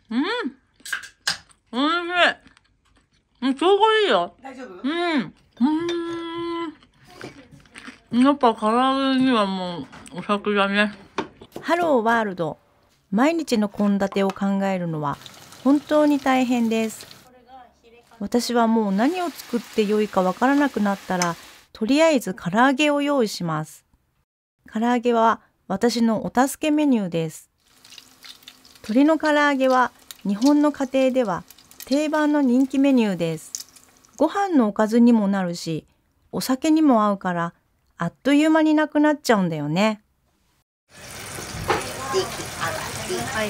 うん。おいしい。ちょうどいいよ。 大丈夫？ やっぱ唐揚げにはもうお酒だね。 ハローワールド。毎日の献立を考えるのは本当に大変です。私はもう何を作ってよいかわからなくなったら、とりあえず唐揚げを用意します。唐揚げは私のお助けメニューです。鶏の唐揚げは日本の家庭では定番の人気メニューです。ご飯のおかずにもなるし、お酒にも合うから、あっという間になくなっちゃうんだよね。 はい。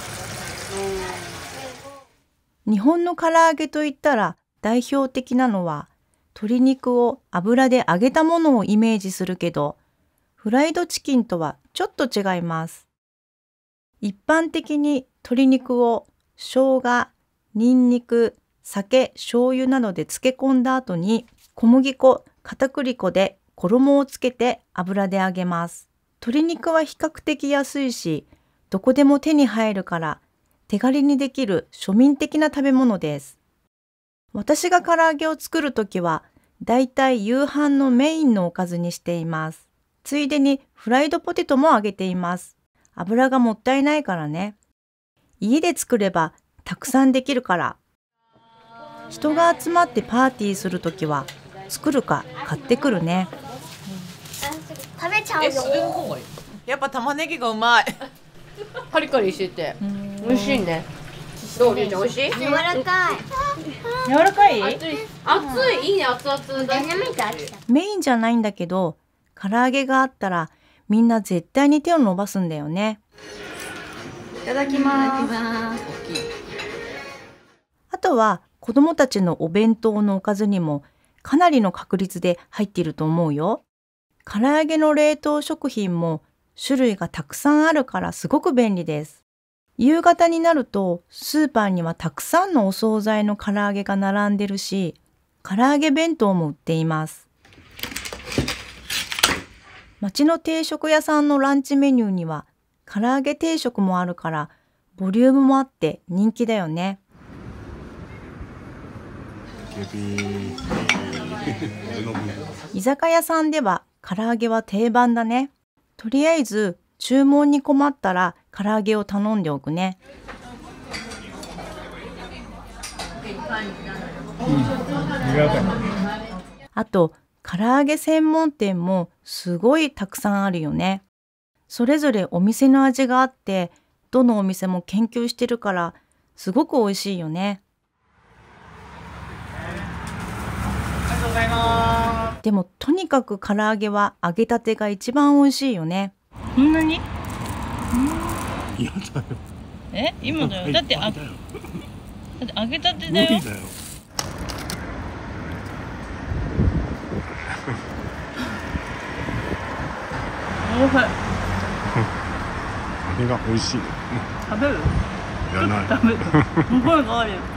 日本の唐揚げといったら代表的なのは鶏肉を油で揚げたものをイメージするけど、フライドチキンとはちょっと違います。一般的に鶏肉を生姜、ニンニク、酒、醤油などで漬け込んだ後に小麦粉、片栗粉で衣をつけて油で揚げます。鶏肉は比較的安いし、どこでも手に入るから手軽にできる庶民的な食べ物です。私が唐揚げを作るときは、だいたい夕飯のメインのおかずにしています。ついでにフライドポテトも揚げています。油がもったいないからね。家で作ればたくさんできるから。人が集まってパーティーするときは、作るか買ってくるね。 食べちゃうよ。 それの方がいい。やっぱ玉ねぎがうまい。カリカリしてて美味しいね。どう？りゅうちゃん美味しい？ 柔らかい。 柔らかい？ 熱いいいね、熱々だ。 メインじゃないんだけど、唐揚げがあったらみんな絶対に手を伸ばすんだよね。 いただきます。 あとは子供たちのお弁当のおかずにもかなりの確率で入っていると思うよ。唐揚げの冷凍食品も種類がたくさんあるからすごく便利です。夕方になるとスーパーにはたくさんのお惣菜の唐揚げが並んでるし、唐揚げ弁当も売っています。町の定食屋さんのランチメニューには唐揚げ定食もあるからボリュームもあって人気だよね。居酒屋さんでは唐揚げは定番だね。とりあえず注文に困ったら唐揚げを頼んでおくね。あと唐揚げ専門店もすごいたくさんあるよね。それぞれお店の味があって、どのお店も研究してるからすごく美味しいよね。 ありがとうございます。 でもとにかく唐揚げは揚げたてが一番美味しいよね。 そんなに？ 嫌だよ。 今だよ。だって揚げたてだよ。 無理だよ。 おいしい。 あれが美味しい。 食べる？ いらない。 食べる。すごいガーリック。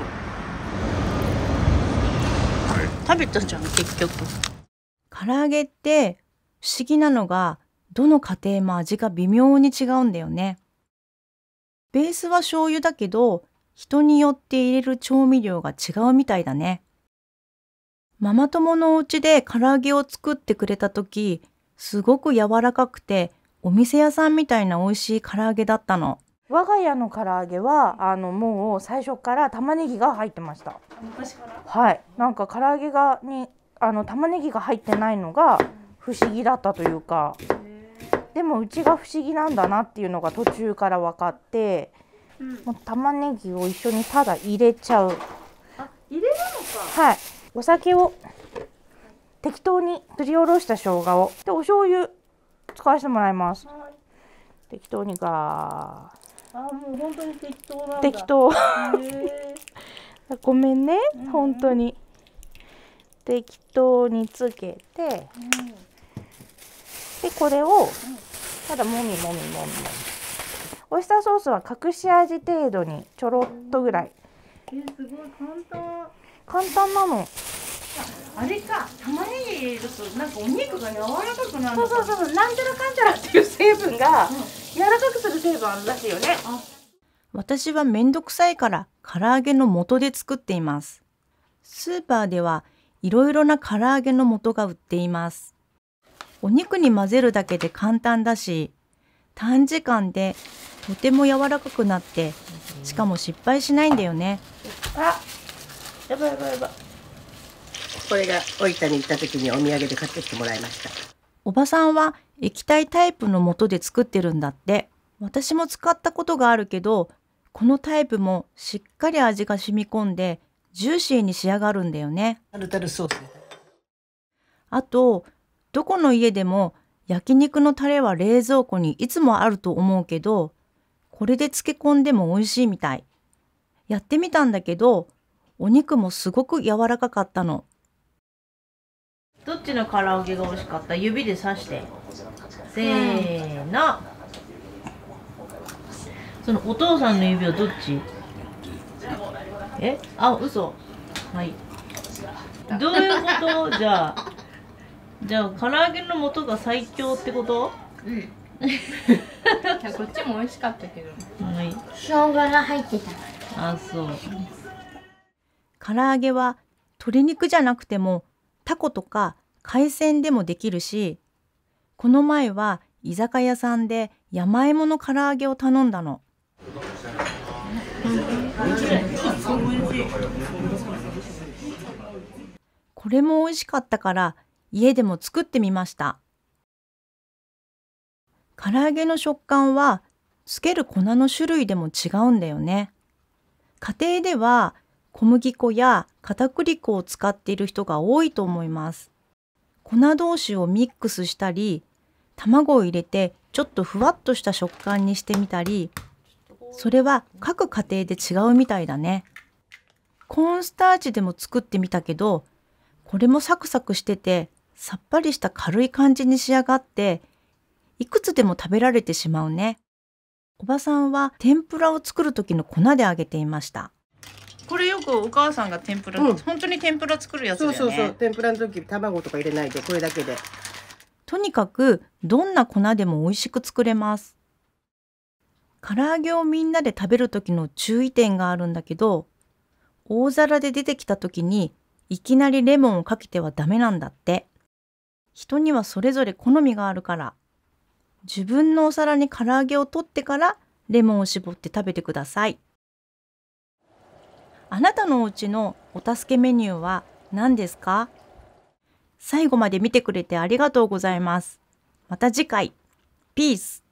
食べたじゃん結局。 唐揚げって不思議なのが、どの家庭も味が微妙に違うんだよね。ベースは醤油だけど、人によって入れる調味料が違うみたいだね。ママ友のお家で唐揚げを作ってくれたとき、すごく柔らかくて、お店屋さんみたいな美味しい唐揚げだったの。 我が家の唐揚げはもう最初から玉ねぎが入ってました。 昔から？ はい、なんか唐揚げに玉ねぎが入ってないのが不思議だったというか、でもうちが不思議なんだなっていうのが途中から分かって、もう玉ねぎを一緒にただ入れちゃう。 あ、入れるのか。 はい、お酒を適当にすりおろした生姜をでお醤油使わせてもらいます。適当にガー。 もう本当に適当なんだ。 適当。ごめんね、本当に適当につけて、でこれをただもみもみもみもみ。オイスターソースは隠し味程度にちょろっとぐらい。 すごい簡単なの。 あれか、玉ねぎ入れるとなんかお肉が柔らかくなるのか。 そうなんちゃらかんちゃらっていう成分が、柔らかくする成分あるらしいよね。 私はめんどくさいから唐揚げの素で作っています。スーパーではいろいろな唐揚げの素が売っています。お肉に混ぜるだけで簡単だし、短時間でとても柔らかくなって、しかも失敗しないんだよね。 あ、やばいやばいやばい。 これが大分に行った時にお土産で買ってきてもらいました。 おばさんは液体タイプの素で作ってるんだって。私も使ったことがあるけど、このタイプもしっかり味が染み込んでジューシーに仕上がるんだよね。 タルタルソース。 あと、どこの家でも焼肉のタレは冷蔵庫にいつもあると思うけど、これで漬け込んでも美味しいみたい。やってみたんだけど、お肉もすごく柔らかかったの。どっちの唐揚げが美味しかった？指で刺して。せーの。そのお父さんの指はどっち？あ、嘘。はい。どういうこと？じゃあ唐揚げの素が最強ってこと？ うん。こっちも美味しかったけど。 はい。 生姜が入ってた。 あ、そう。唐揚げは鶏肉じゃなくてもタコとか海鮮でもできるし、この前は居酒屋さんで山芋の唐揚げを頼んだの。これも美味しかったから家でも作ってみました。唐揚げの食感はつける粉の種類でも違うんだよね。家庭では小麦粉や片栗粉を使っている人が多いと思います。粉同士をミックスしたり、卵を入れてちょっとふわっとした食感にしてみたり、それは各家庭で違うみたいだね。コーンスターチでも作ってみたけど、これもサクサクしててさっぱりした軽い感じに仕上がって、いくつでも食べられてしまうね。おばさんは天ぷらを作る時の粉で揚げていました。これよくお母さんが天ぷら、本当に天ぷら作るやつだよね。 そうそうそう。天ぷらの時卵とか入れないでこれだけで。 とにかくどんな粉でも美味しく作れます。唐揚げをみんなで食べる時の注意点があるんだけど、大皿で出てきた時にいきなりレモンをかけてはダメなんだって。人にはそれぞれ好みがあるから、自分のお皿に唐揚げを取ってからレモンを絞って食べてください。あなたのお家のお助けメニューは何ですか？最後まで見てくれてありがとうございます。また次回。ピース。